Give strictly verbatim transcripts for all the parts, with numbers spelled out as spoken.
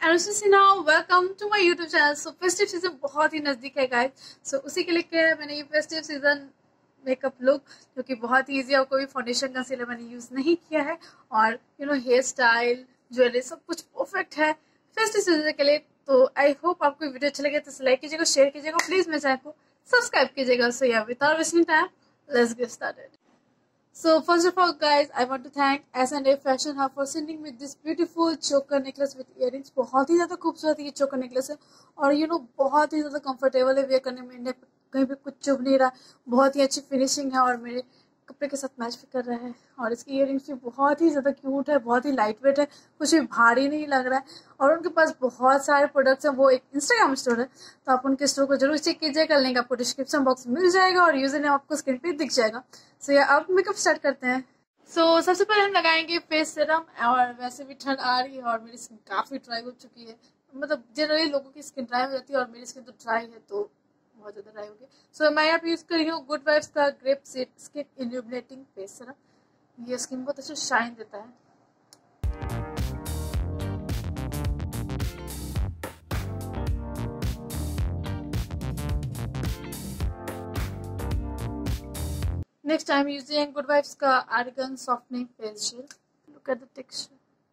And सिना welcome to my YouTube channel. So festive season बहुत ही नज़दीक है गाइस। सो उसी के लिए क्या है, मैंने ये फेस्टिव सीजन मेकअप लुक जो कि बहुत ही ईजी है और कोई फाउंडेशन कंसीलर मैंने यूज़ नहीं किया है और you know hair style jewellery सब कुछ परफेक्ट है फेस्टिव सीजन के लिए। तो आई होप आपको वीडियो अच्छा लगे तो लाइक कीजिएगा, शेयर कीजिएगा, प्लीज़ मेरे चैनल को सब्सक्राइब कीजिएगा। So yeah without wasting time let's get started. So first of all guys, I want to thank S and A Fashion Hub for sending me this beautiful choker necklace with earrings। बहुत ही ज़्यादा खूबसूरत ये choker necklace है और you no बहुत ही ज़्यादा comfortable है where करने में, इन्हें कहीं पे कुछ चुभ नहीं रहा, बहुत ही अच्छी फिनिशिंग है और मेरे कपड़े के साथ मैच भी कर रहा है। और इसकी इयरिंग्स भी बहुत ही ज़्यादा क्यूट है, बहुत ही लाइट वेट है, कुछ भी भारी नहीं लग रहा है और उनके पास बहुत सारे प्रोडक्ट्स हैं। वो एक इंस्टाग्राम स्टोर है तो आप उनके स्टोर को जरूर चेक कीजिएगा, लिंक आपको डिस्क्रिप्शन बॉक्स में मिल जाएगा और यूजर नेम आपको स्क्रीन पे दिख जाएगा। सो so, या अब मेकअप स्टार्ट करते हैं। सो so, सबसे पहले हम लगाएंगे फेस सीरम और वैसे भी ठंड आ रही है और मेरी स्किन काफ़ी ड्राई हो चुकी है। मतलब जनरली लोगों की स्किन ड्राई हो जाती है और मेरी स्किन तो ड्राई है, तो बहुत ज़्यादा ड्राई हो गई। सो so, मैं यहाँ पे यूज़ कर रही हूँ गुड वाइब्स का grape seed skin illuminating face serum. ये स्किन बहुत अच्छा शाइन देता है। Next I'm using Good Vibes का Argan Softening Face Gel. Look at the texture.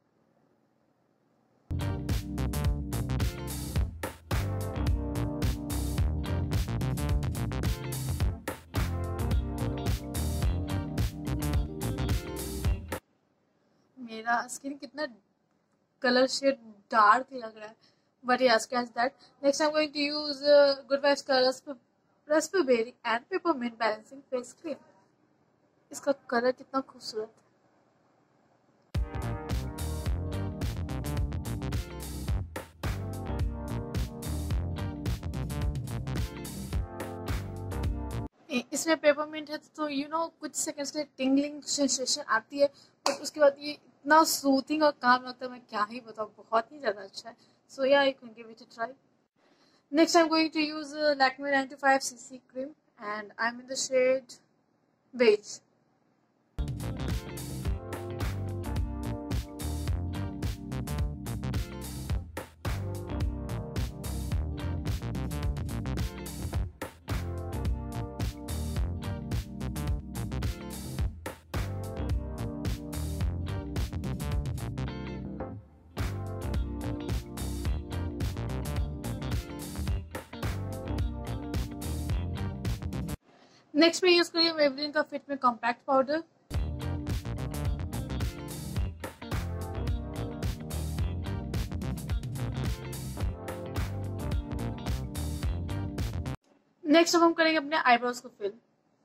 मेरा स्किन कितना कलर शेड डार्क लग रहा है, but yeah, scratch that. Next I'm going to use uh, Good Vibes का Raspberry and Peppermint Balancing Face Cream. इसका colour कितना खूबसूरत है। इसमें पेपरमिंट है तो यू नो कुछ सेकंड्स के टिंगलिंग सेंसेशन आती है, बट उसके बाद ये इतना सूथिंग और काम लगता है, मैं क्या ही बताऊँ, बहुत ही ज़्यादा अच्छा है। So yeah I can give it a try. Next I am going to use Lakme ninety five C C cream and I am in the shade beige. Next मैं यूज करी हूँ मेबेलिन का फिट में compact powder. Next अब हम करेंगे अपने eyebrows को फिल।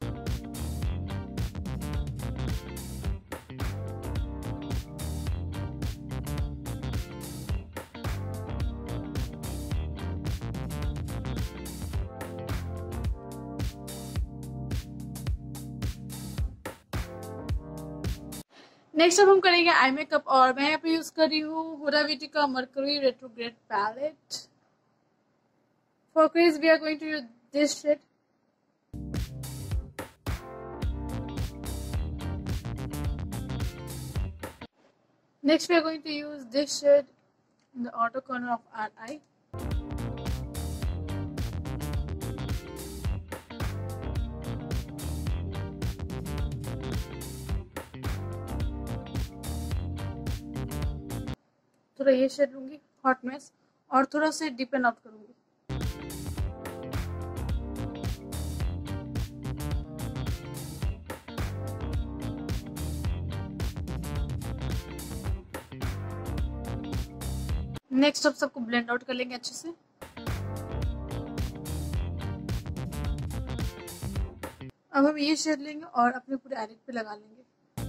नेक्स्ट अब हम करेंगे आई मेकअप और मैं यहाँ पे यूज कर रही हूँ हुडा ब्यूटी का Mercury Retrograde palette. For crease we are going to use this shade. Next we are going to use this shade in the outer corner of our eye. थोड़ा ये शेड लूंगी hot mess और थोड़ा से deepen out करूंगी। Next अब सबको blend out कर लेंगे अच्छे से। अब हम ये शेड लेंगे और अपने पूरे आईलिड पे लगा लेंगे।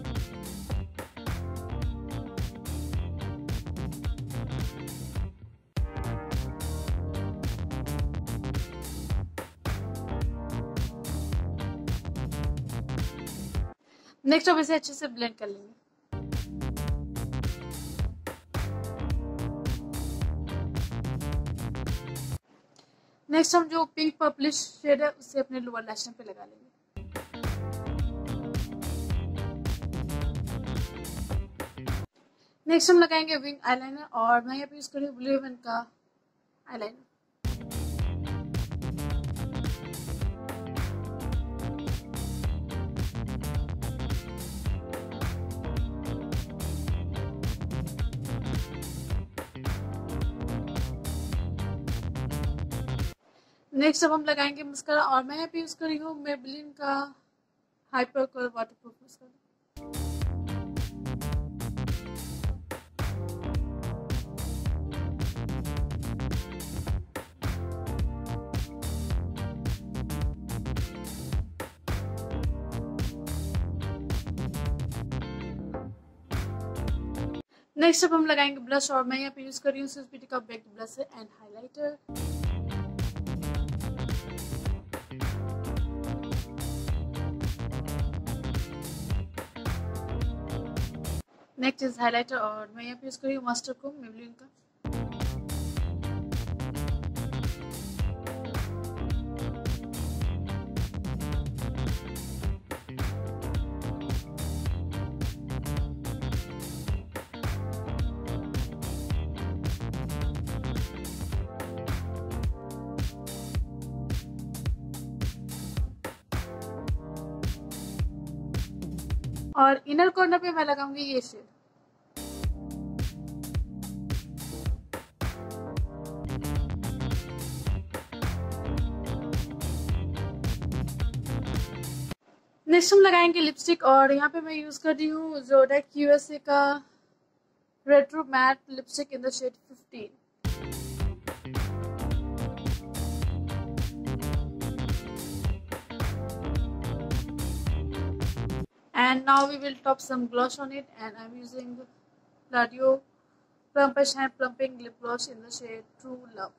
नेक्स्ट अब इसे अच्छे से ब्लेंड कर लेंगे। नेक्स्ट हम जो पिंक पर्पलिश शेड है उसे अपने लोअर लैश पे लगा लेंगे। नेक्स्ट हम लगाएंगे विंग आईलाइनर और मैं यहाँ पे यूज कर रही हूँ ब्लू हेवन का आईलाइनर। नेक्स्ट अब हम लगाएंगे मस्कारा और मैं यहाँ पे यूज कर रही हूँ मेबेलिन का hyper colour waterproof mascara. Next अब हम लगाएंगे ब्लश और मैं यहाँ पे यूज कर रही हूँ स्विस ब्यूटी का baked blush and highlighter. Next is highlighter और मैं यहाँ पे यूज कर रही हूँ मास्टर को मेबेलिन का। और इनर कॉर्नर पे मैं लगाऊंगी ये शेड। नेक्स्ट हम लगाएंगे लिपस्टिक और यहाँ पे मैं यूज कर रही हूँ जोडेक यूएसए का retro matte lipstick in the shade fifteen. And now we will top some gloss on it, and I'm using Ladio Plump and Shine Plumping Lip Gloss in the shade True Love.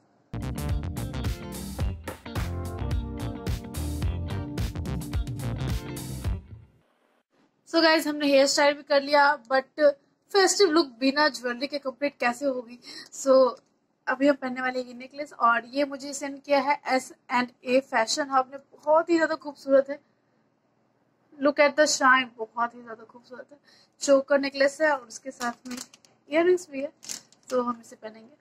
So guys, हमने hair style भी कर लिया, but festive look बिना jewellery के complete कैसे होगी। सो so, अभी हम पहनने वाले ये नेकलेस और ये मुझे सेंड किया है S and A fashion hub ने। बहुत ही ज्यादा खूबसूरत है। लुक एट द शाइन, बहुत ही ज्यादा खूबसूरत है। चोकर नेकलेस है और उसके साथ में इयररिंग्स भी है, तो हम इसे पहनेंगे।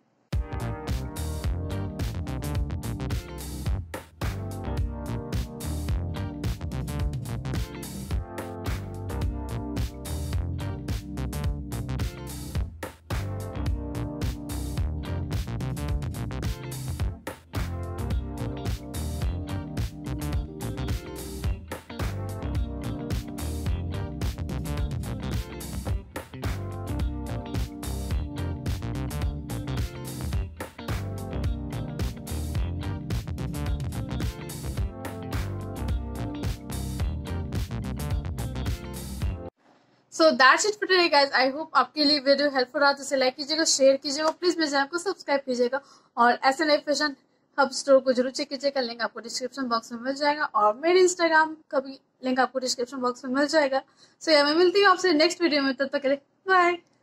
So that's it for today guys. I hope आपके लिए वीडियो हेल्पफुल रहा, तो इसे लाइक कीजिएगा, शेयर कीजिएगा, प्लीज मेरे चैनल को सब्सक्राइब कीजिएगा और ऐसे नए फैशन हब स्टोर को जरूर चेक कीजिएगा। लिंक आपको डिस्क्रिप्शन बॉक्स में मिल जाएगा और मेरे इंस्टाग्राम का भी लिंक आपको डिस्क्रिप्शन बॉक्स में मिल जाएगा। सो so, या मैं मिलती हूँ आपसे नेक्स्ट वीडियो में, तब तक के लिए बाय।